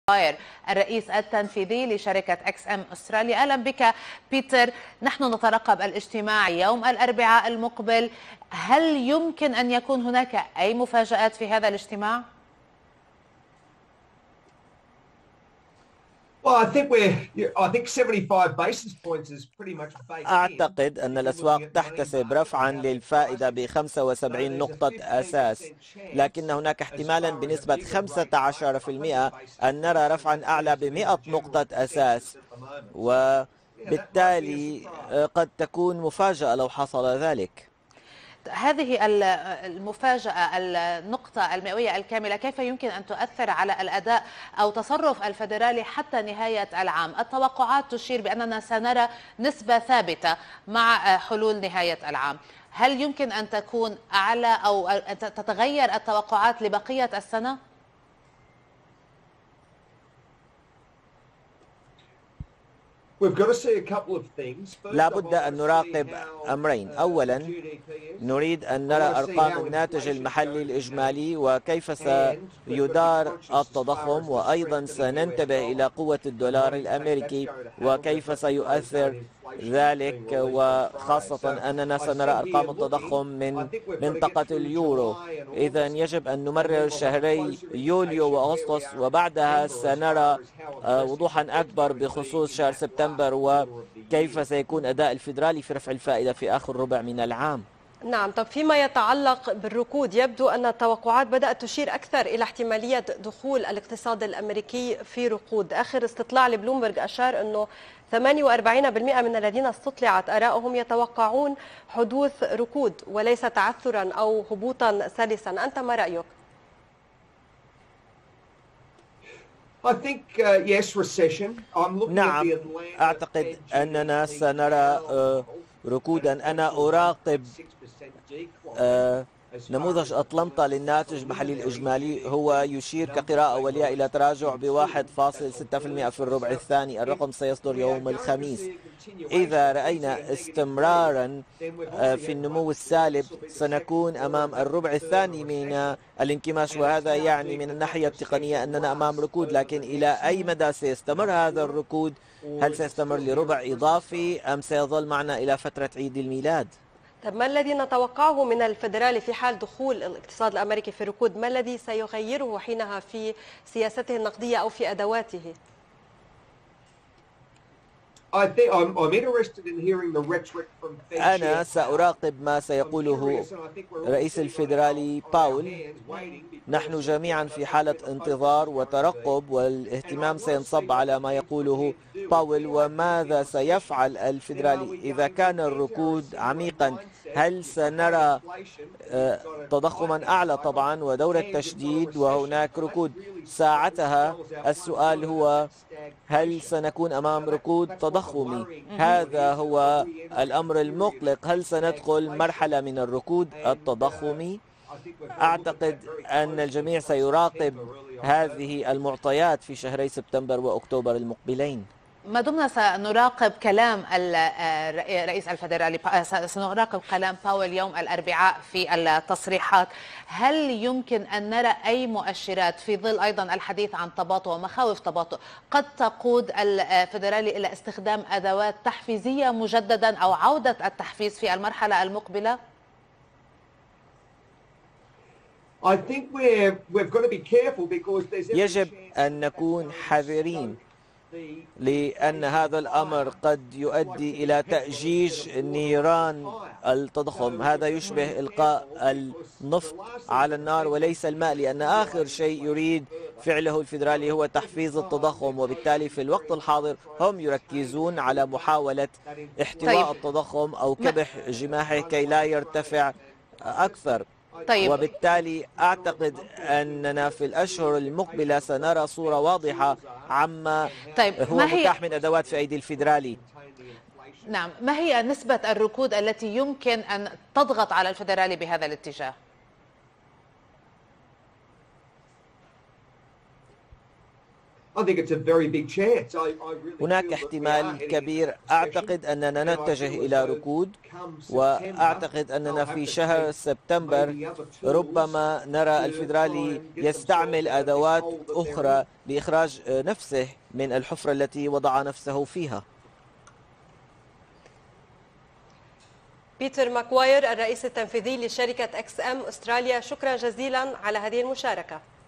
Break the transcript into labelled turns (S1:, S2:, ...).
S1: الرئيس التنفيذي لشركة اكس ام استراليا. اهلا بك بيتر. نحن نترقب الاجتماع يوم الاربعاء المقبل، هل يمكن ان يكون هناك اي مفاجآت في هذا الاجتماع؟
S2: أعتقد أن الأسواق تحتسب رفعا للفائدة ب 75 نقطة أساس، لكن هناك احتمالا بنسبة 15% أن نرى رفعا أعلى ب 100 نقطة أساس، وبالتالي قد تكون مفاجأة لو حصل ذلك.
S1: هذه المفاجأة، النقطة المئوية الكاملة، كيف يمكن أن تؤثر على الأداء أو تصرف الفيدرالي حتى نهاية العام؟ التوقعات تشير بأننا سنرى نسبة ثابتة مع حلول نهاية العام، هل يمكن أن تكون أعلى أو أن تتغير التوقعات لبقية السنة؟
S2: لا بد أن نراقب أمرين. أولا، نريد أن نرى أرقام الناتج المحلي الإجمالي وكيف سيدار التضخم، وأيضا سننتبه إلى قوة الدولار الأمريكي وكيف سيؤثر ذلك، وخاصة أننا سنرى أرقام التضخم من منطقة اليورو. إذا يجب أن نمرر شهري يوليو وأغسطس، وبعدها سنرى وضوحا أكبر بخصوص شهر سبتمبر وكيف سيكون أداء الفيدرالي في رفع الفائدة في آخر ربع من العام.
S3: نعم، طب فيما يتعلق بالركود، يبدو أن التوقعات بدأت تشير أكثر إلى احتمالية دخول الاقتصاد الأمريكي في ركود. آخر استطلاع لبلومبرج أشار أنه 48% من الذين استطلعت آراءهم يتوقعون حدوث ركود وليس تعثرا أو هبوطا سلسا. أنت ما رأيك؟
S2: نعم، أعتقد أننا سنرى ركودا. أنا أراقب نموذج أطلنطا للناتج المحلي الإجمالي، هو يشير كقراءة أولية إلى تراجع ب1.6% في الربع الثاني. الرقم سيصدر يوم الخميس. إذا رأينا استمرارا في النمو السالب سنكون أمام الربع الثاني من الانكماش، وهذا يعني من الناحية التقنية أننا أمام ركود. لكن إلى أي مدى سيستمر هذا الركود؟ هل سيستمر لربع إضافي أم سيظل معنا إلى فترة عيد الميلاد؟
S3: طب ما الذي نتوقعه من الفيدرالي في حال دخول الاقتصاد الأمريكي في ركود؟ ما الذي سيغيره حينها في سياسته النقدية أو في أدواته؟
S2: أنا سأراقب ما سيقوله رئيس الفيدرالي باول. نحن جميعا في حالة انتظار وترقب، والاهتمام سينصب على ما يقوله باول وماذا سيفعل الفيدرالي. إذا كان الركود عميقا هل سنرى تضخما أعلى طبعا ودورة تشديد وهناك ركود؟ ساعتها السؤال هو هل سنكون أمام ركود تضخمي؟ هذا هو الأمر المقلق. هل سندخل مرحلة من الركود التضخمي؟ أعتقد أن الجميع سيراقب هذه المعطيات في شهري سبتمبر وأكتوبر المقبلين.
S1: ما دمنا سنراقب كلام الرئيس الفيدرالي، سنراقب كلام باول يوم الأربعاء في التصريحات، هل يمكن أن نرى أي مؤشرات في ظل أيضا الحديث عن تباطؤ ومخاوف تباطؤ قد تقود الفيدرالي إلى استخدام أدوات تحفيزية مجددا أو عودة التحفيز في المرحلة المقبلة؟
S2: يجب أن نكون حذرين، لأن هذا الأمر قد يؤدي إلى تأجيج نيران التضخم. هذا يشبه إلقاء النفط على النار وليس الماء، لأن آخر شيء يريد فعله الفيدرالي هو تحفيز التضخم، وبالتالي في الوقت الحاضر هم يركزون على محاولة احتواء التضخم أو كبح جماحه كي لا يرتفع أكثر. وبالتالي أعتقد أننا في الأشهر المقبلة سنرى صورة واضحة عما هو متاح من أدوات في أيدي الفيدرالي.
S1: نعم، ما هي نسبة الركود التي يمكن أن تضغط على الفيدرالي بهذا الاتجاه؟
S2: هناك احتمال كبير. أعتقد أننا نتجه إلى ركود، وأعتقد أننا في شهر سبتمبر ربما نرى الفيدرالي يستعمل أدوات أخرى لإخراج نفسه من الحفرة التي وضع نفسه فيها.
S3: بيتر ماكواير الرئيس التنفيذي لشركة XM أستراليا، شكرا جزيلا على هذه المشاركة.